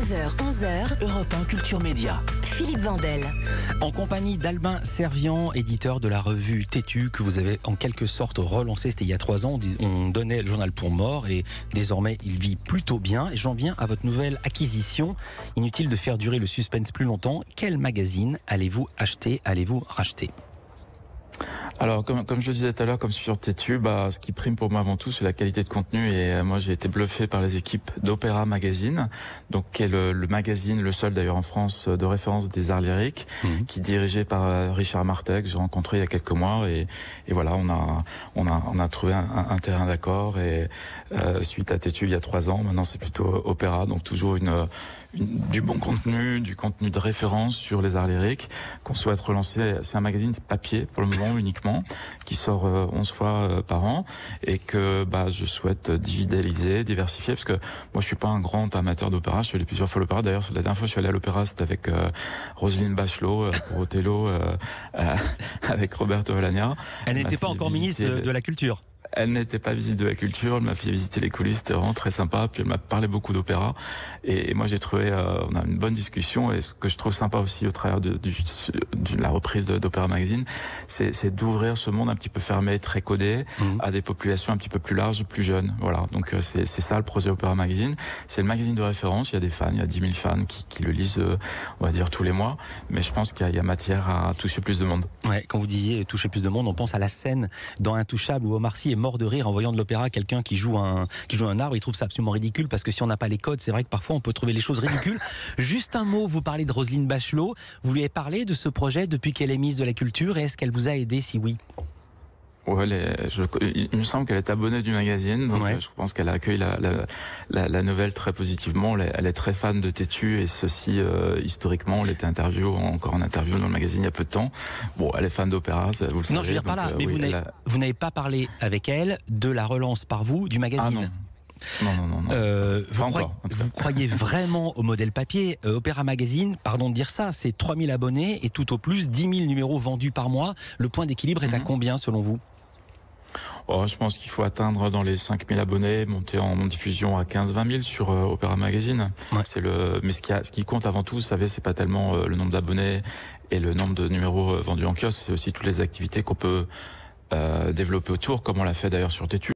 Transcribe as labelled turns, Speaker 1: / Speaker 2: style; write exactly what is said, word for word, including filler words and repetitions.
Speaker 1: neuf heures onze heures,
Speaker 2: Europe un Culture Média.
Speaker 1: Philippe Vandel.
Speaker 2: En compagnie d'Albin Servian, éditeur de la revue Têtu, que vous avez en quelque sorte relancé. C'était il y a trois ans. On, dis, on donnait le journal pour mort et désormais il vit plutôt bien. Et j'en viens à votre nouvelle acquisition. Inutile de faire durer le suspense plus longtemps. Quel magazine allez-vous acheter, allez-vous racheter ?
Speaker 3: Alors, comme, comme je le disais tout à l'heure, comme sur Têtu, bah, ce qui prime pour moi avant tout, c'est la qualité de contenu. Et euh, moi, j'ai été bluffé par les équipes d'Opéra Magazine, donc qui est le, le magazine, le seul d'ailleurs en France, de référence des arts lyriques, mmh. qui est dirigé par euh, Richard Martek, que j'ai rencontré il y a quelques mois. Et, et voilà, on a, on a, on a trouvé un, un terrain d'accord. Et euh, suite à Têtu il y a trois ans, maintenant c'est plutôt Opéra, donc toujours une, une, du bon contenu, du contenu de référence sur les arts lyriques qu'on souhaite relancer. C'est un magazine papier pour le moment uniquement, qui sort euh, onze fois euh, par an et que bah je souhaite digitaliser, diversifier, parce que moi je suis pas un grand amateur d'opéra. Je suis allé plusieurs fois à l'opéra. D'ailleurs, la dernière fois je suis allé à l'opéra, c'était avec euh, Roselyne Bachelot euh, pour Othello, euh, euh, avec Roberto Alagna.
Speaker 2: Elle n'était pas encore ministre de, de la Culture.
Speaker 3: Elle n'était pas visite de la culture, elle m'a fait visiter les coulisses, c'était vraiment très sympa, puis elle m'a parlé beaucoup d'opéra, et, et moi j'ai trouvé, euh, on a une bonne discussion, et ce que je trouve sympa aussi au travers de, de, de, de la reprise d'Opéra Magazine, c'est, c'est d'ouvrir ce monde un petit peu fermé, très codé, mmh. à des populations un petit peu plus larges, plus jeunes, voilà, donc euh, c'est, c'est ça le projet Opéra Magazine, c'est le magazine de référence, il y a des fans, il y a dix mille fans qui, qui le lisent, euh, on va dire tous les mois, mais je pense qu'il y a, il y a matière à toucher plus de monde.
Speaker 2: Ouais, quand vous disiez toucher plus de monde, on pense à la scène dans Intouchable où Omar Sy est mort de rire en voyant de l'opéra quelqu'un qui joue un qui joue un arbre. Il trouve ça absolument ridicule parce que si on n'a pas les codes, c'est vrai que parfois on peut trouver les choses ridicules. Juste un mot, vous parlez de Roselyne Bachelot. Vous lui avez parlé de ce projet depuis qu'elle est ministre de la Culture et est-ce qu'elle vous a aidé, si oui ?
Speaker 3: Ouais, elle est, je, il me semble qu'elle est abonnée du magazine, donc ouais. je pense qu'elle a accueilli la, la, la, la nouvelle très positivement. Elle est, elle est très fan de Têtu et ceci euh, historiquement. Elle était interview encore en interview dans le magazine il y a peu de temps. Bon, elle est fan d'opéra, vous le
Speaker 2: non,
Speaker 3: savez.
Speaker 2: Non, je veux dire par là, euh, mais oui, vous, n'avez, a... vous n'avez pas parlé avec elle de la relance par vous du magazine.
Speaker 3: Ah non. Non, non, non. non.
Speaker 2: Euh, vous, croyez,
Speaker 3: encore,
Speaker 2: vous croyez vraiment au modèle papier ? euh, Opéra Magazine, pardon de dire ça, c'est trois mille abonnés et tout au plus dix mille numéros vendus par mois. Le point d'équilibre est mm-hmm. à combien selon vous ?
Speaker 3: Oh, je pense qu'il faut atteindre dans les cinq mille abonnés, monter en diffusion à quinze à vingt mille sur euh, Opéra Magazine. Ouais. C'est le, mais ce qui, a, ce qui compte avant tout, vous savez, c'est pas tellement euh, le nombre d'abonnés et le nombre de numéros euh, vendus en kiosque, c'est aussi toutes les activités qu'on peut euh, développer autour, comme on l'a fait d'ailleurs sur Têtu.